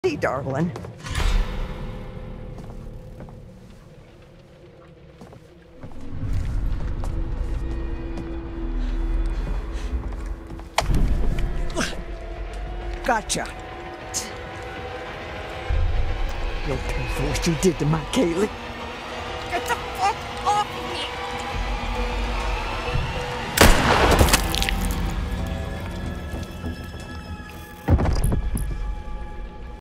Hey, darling. Gotcha. You'll pay for what you did to my Kaylee.